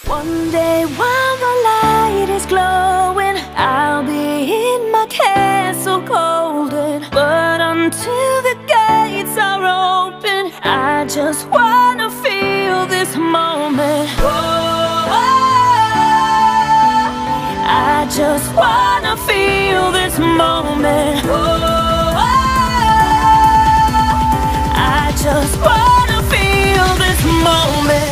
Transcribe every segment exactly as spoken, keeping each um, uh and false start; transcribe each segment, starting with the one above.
One day while the light is glowing, I'll be in my castle golden. But until the gates are open, I just wanna feel this moment. Oh, I just wanna feel this moment. Oh, I just wanna feel this moment.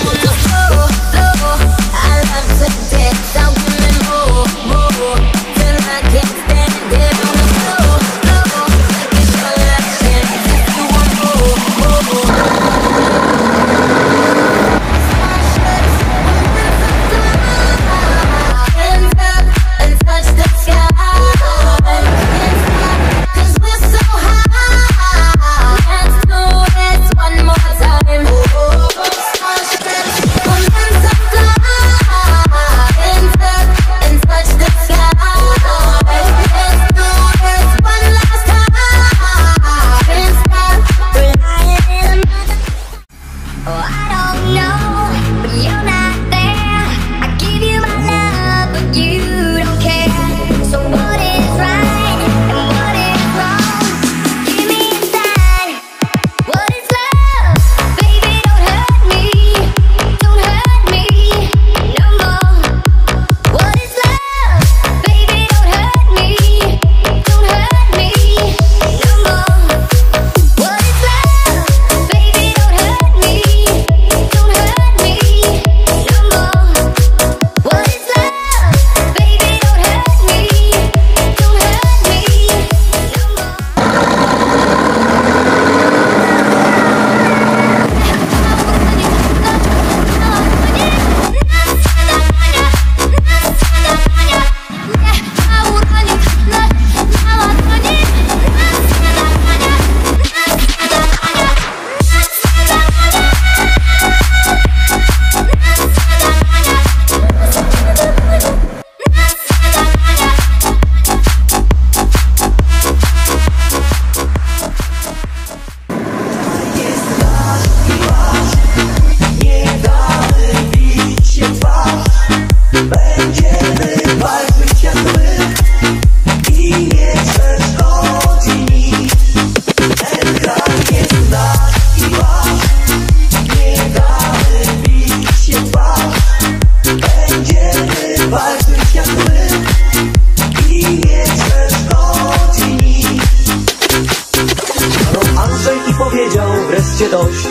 Wreszcie dość.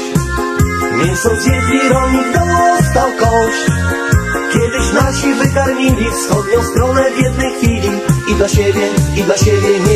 Mięso zjedli, rolnik dostał kość. Kiedyś nasi wykarmili wschodnią stronę w jednej chwili. I dla siebie, i dla siebie nie